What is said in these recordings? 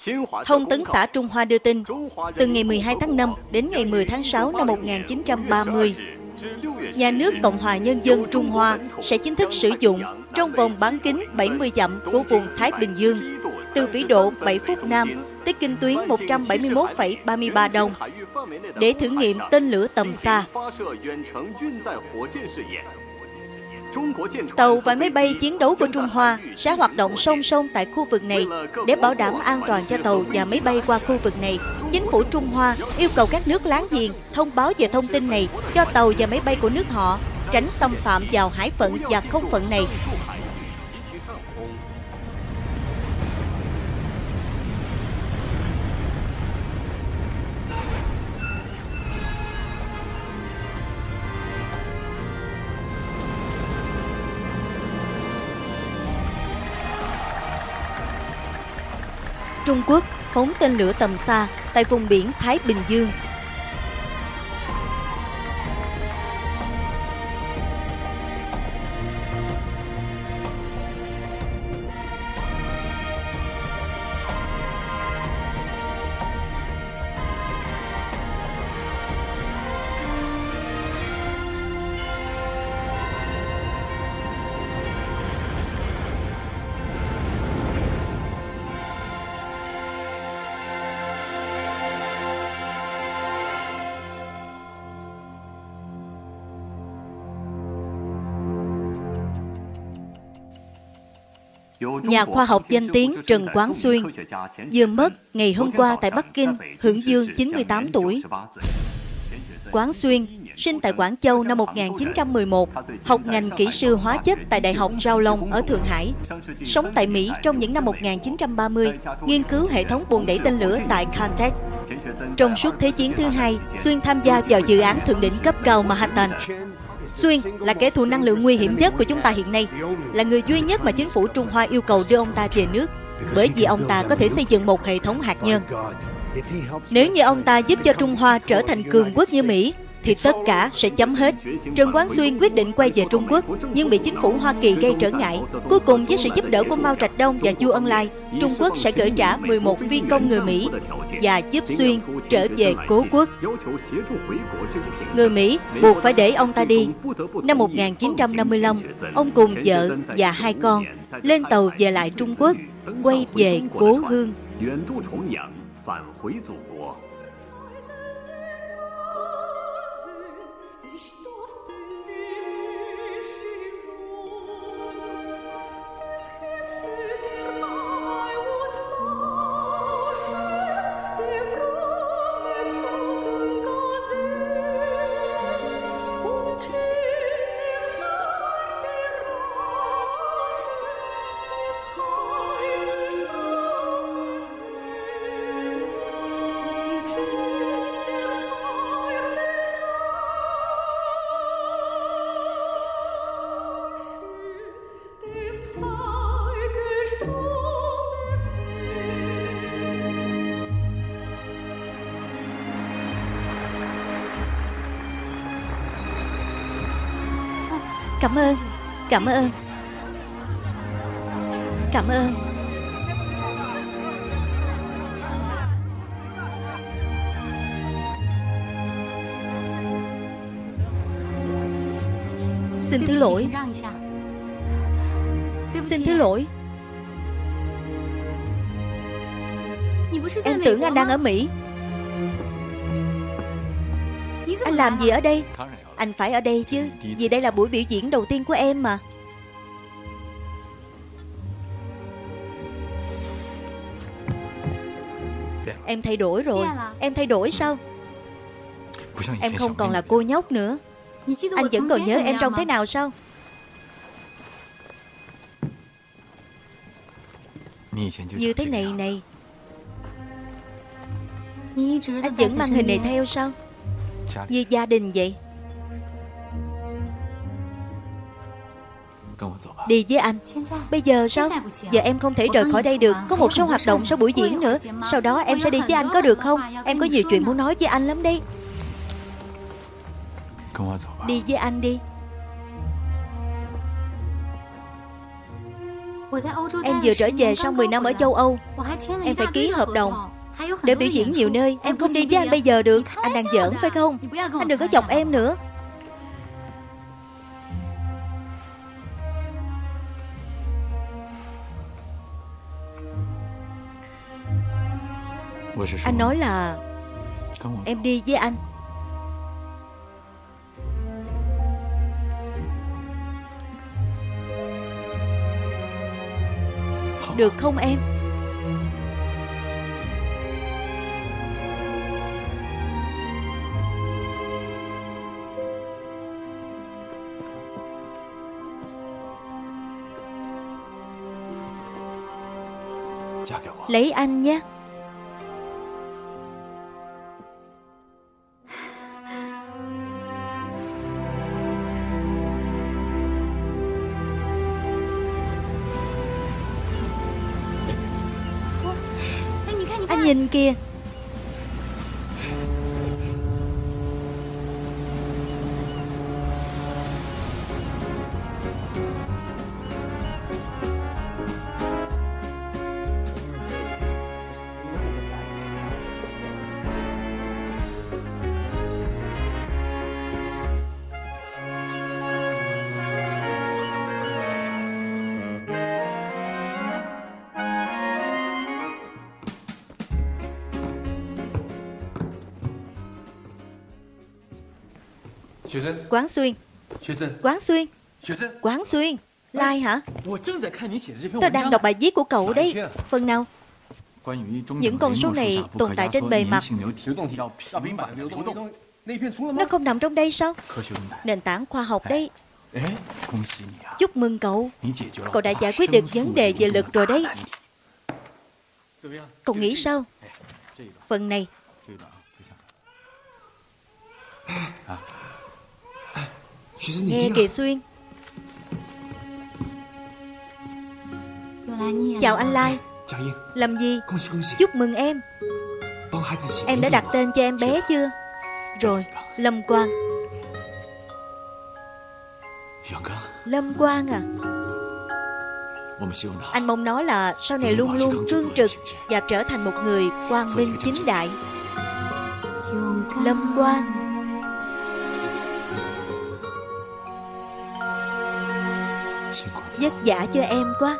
Thông tấn xã Trung Hoa đưa tin, từ ngày 12 tháng 5 đến ngày 10 tháng 6 năm 1930, nhà nước Cộng hòa Nhân dân Trung Hoa sẽ chính thức sử dụng trong vòng bán kính 70 dặm của vùng Thái Bình Dương, từ vĩ độ 7 phút Nam tới kinh tuyến 171,33 Đông, để thử nghiệm tên lửa tầm xa. Tàu và máy bay chiến đấu của Trung Hoa sẽ hoạt động song song tại khu vực này. Để bảo đảm an toàn cho tàu và máy bay qua khu vực này, chính phủ Trung Hoa yêu cầu các nước láng giềng thông báo về thông tin này cho tàu và máy bay của nước họ, tránh xâm phạm vào hải phận và không phận này. Trung Quốc phóng tên lửa tầm xa tại vùng biển Thái Bình Dương. Nhà khoa học danh tiếng Trần Quán Xuyên vừa mất ngày hôm qua tại Bắc Kinh, hưởng dương 98 tuổi. Quán Xuyên sinh tại Quảng Châu năm 1911, học ngành kỹ sư hóa chất tại Đại học Rao Long ở Thượng Hải. Sống tại Mỹ trong những năm 1930, nghiên cứu hệ thống buồng đẩy tên lửa tại Caltech. Trong suốt Thế chiến thứ hai, Xuyên tham gia vào dự án thượng đỉnh cấp cao Manhattan. Xuyên là kẻ thù năng lượng nguy hiểm nhất của chúng ta hiện nay, là người duy nhất mà chính phủ Trung Hoa yêu cầu đưa ông ta về nước, bởi vì ông ta có thể xây dựng một hệ thống hạt nhân. Nếu như ông ta giúp cho Trung Hoa trở thành cường quốc như Mỹ, thì tất cả sẽ chấm hết. Trần Quán Xuyên quyết định quay về Trung Quốc, nhưng bị chính phủ Hoa Kỳ gây trở ngại. Cuối cùng, với sự giúp đỡ của Mao Trạch Đông và Chu Ân Lai, Trung Quốc sẽ gửi trả 11 phi công người Mỹ và giúp Xuyên trở về cố quốc. Người Mỹ buộc phải để ông ta đi. Năm 1955, ông cùng vợ và 2 con lên tàu về lại Trung Quốc, quay về cố hương. Cảm ơn, cảm ơn, cảm ơn. Xin thứ lỗi. Xin thứ lỗi. Em tưởng anh đang ở Mỹ. Anh làm gì ở đây? Anh phải ở đây chứ, vì đây là buổi biểu diễn đầu tiên của em mà. Em thay đổi rồi. Em thay đổi sao? Em không còn là cô nhóc nữa. Anh vẫn còn nhớ em trông thế nào sao? Như thế này này. Anh vẫn mang hình này theo sao? Như gia đình vậy. Đi với anh. Bây giờ sao? Giờ em không thể rời khỏi đây được. Có một số hoạt động sau buổi diễn nữa. Sau đó em sẽ đi với anh có được không? Em có nhiều chuyện muốn nói với anh lắm đây. Đi với anh đi. Em vừa trở về sau 10 năm ở châu Âu. Em phải ký hợp đồng để biểu diễn nhiều nơi. Em không đi với anh bây giờ được. Anh đang giỡn phải không? Anh đừng có chọc em nữa. Anh nói là em đi với anh. Được không em? Lấy anh nhé. Anh nhìn kìa. Quán Xuyên. Quán Xuyên. Quán Xuyên. Lai hả? Tôi đang đọc bài viết của cậu đấy. Phần nào? Những con số này tồn tại trên bề mặt. Nó không nằm trong đây sao? Nền tảng khoa học đấy. Chúc mừng cậu. Cậu đã giải quyết được vấn đề về lực rồi đấy. Cậu nghĩ sao? Phần này. Nghe kìa Xuyên. Chào anh Lai. Làm gì? Chúc mừng em. Em đã đặt tên cho em bé chưa? Rồi, Lâm Quang. Lâm Quang à? Anh mong nó là sau này luôn luôn cương trực và trở thành một người quang minh chính đại. Lâm Quang. Vất vả cho em quá.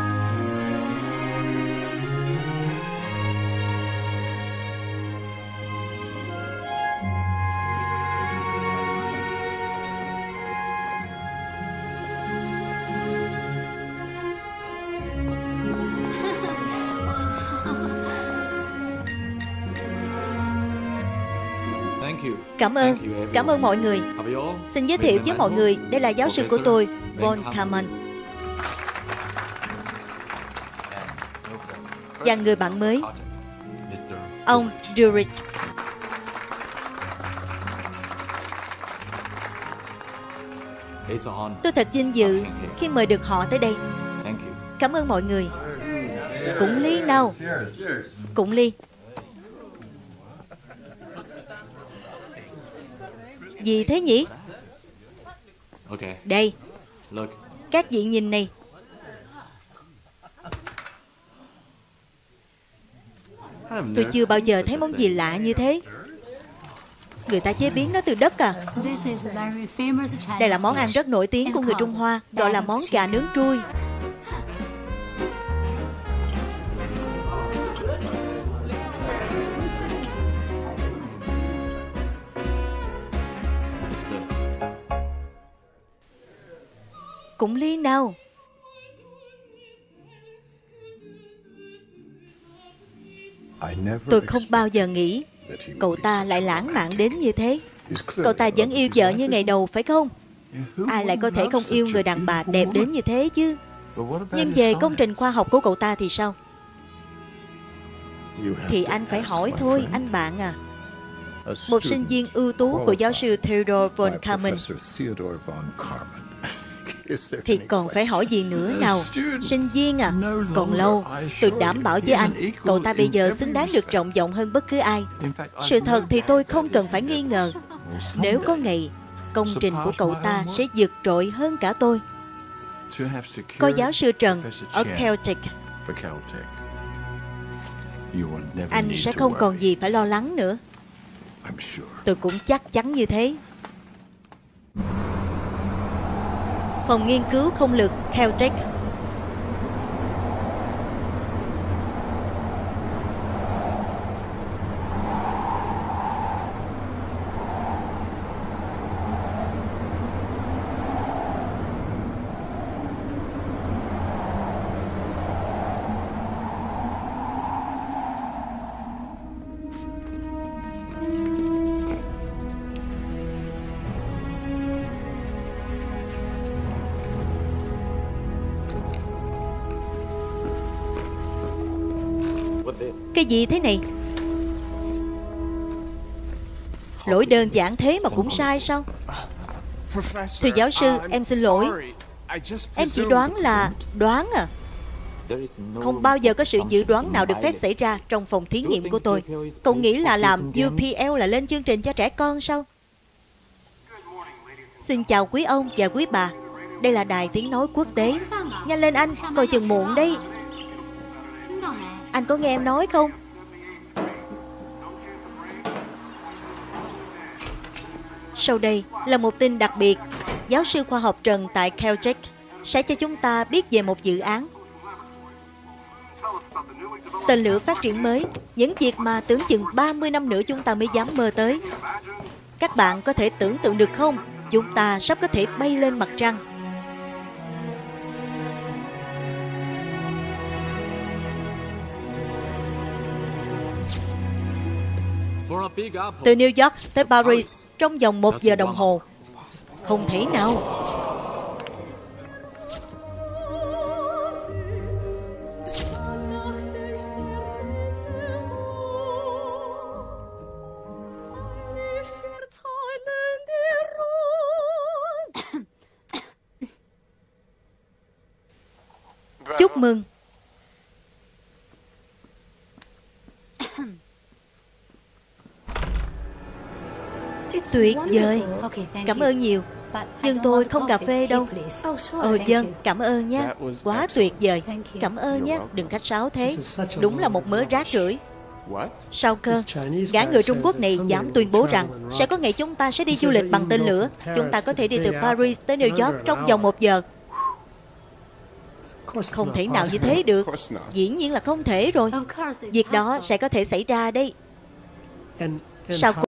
Cảm ơn mọi người. Xin giới thiệu với mọi người, đây là giáo sư của tôi, Von Karman. Và người bạn mới, ông Durich. Tôi thật vinh dự khi mời được họ tới đây. Cảm ơn mọi người. Cụng ly nào. Cụng ly. Gì thế nhỉ? Đây. Các vị nhìn này. Tôi chưa bao giờ thấy món gì lạ như thế. Người ta chế biến nó từ đất à? Đây là món ăn rất nổi tiếng của người Trung Hoa, gọi là món gà nướng trui. Cũng ly nào. Tôi không bao giờ nghĩ cậu ta lại lãng mạn đến như thế. Cậu ta vẫn yêu vợ như ngày đầu phải không? Ai lại có thể không yêu người đàn bà đẹp đến như thế chứ? Nhưng về công trình khoa học của cậu ta thì sao? Thì anh phải hỏi thôi, anh bạn à. Một sinh viên ưu tú của giáo sư Theodor von Karman thì còn phải hỏi gì nữa nào? Sinh viên à? Còn lâu. Tôi đảm bảo với anh, cậu ta bây giờ xứng đáng được trọng vọng hơn bất cứ ai. Sự thật thì tôi không cần phải nghi ngờ. Nếu có ngày công trình của cậu ta sẽ vượt trội hơn cả tôi. có giáo sư Trần ở Caltech. Anh sẽ không còn gì phải lo lắng nữa. Tôi cũng chắc chắn như thế. Phòng nghiên cứu không lực Caltech. Cái gì thế này? Lỗi đơn giản thế mà cũng sai sao? Thưa giáo sư, em xin lỗi. Em chỉ đoán là đoán à. Không bao giờ có sự dự đoán nào được phép xảy ra trong phòng thí nghiệm của tôi. Cậu nghĩ là làm UPL là lên chương trình cho trẻ con sao? Xin chào quý ông và quý bà. Đây là đài tiếng nói quốc tế. Nhanh lên anh, coi chừng muộn đấy. Anh có nghe em nói không? Sau đây là một tin đặc biệt. Giáo sư khoa học Trần tại Caltech sẽ cho chúng ta biết về một dự án. Tên lửa phát triển mới, những việc mà tưởng chừng 30 năm nữa chúng ta mới dám mơ tới. Các bạn có thể tưởng tượng được không? Chúng ta sắp có thể bay lên mặt trăng. Từ New York tới Paris trong vòng 1 giờ đồng hồ. Không thể nào. Chúc mừng. Tuyệt vời. Cảm ơn nhiều. Nhưng tôi không cà phê đâu. Vâng, cảm ơn nhé. Quá tuyệt vời. Cảm ơn nhé. Đừng khách sáo thế. Đúng là một mớ rác rưởi. Sao cơ? Gã người Trung Quốc này dám tuyên bố rằng sẽ có ngày chúng ta sẽ đi du lịch bằng tên lửa. Chúng ta có thể đi từ Paris tới New York trong vòng 1 giờ. Không thể nào như thế được. Dĩ nhiên là không thể rồi. Việc đó sẽ có thể xảy ra đây. Sao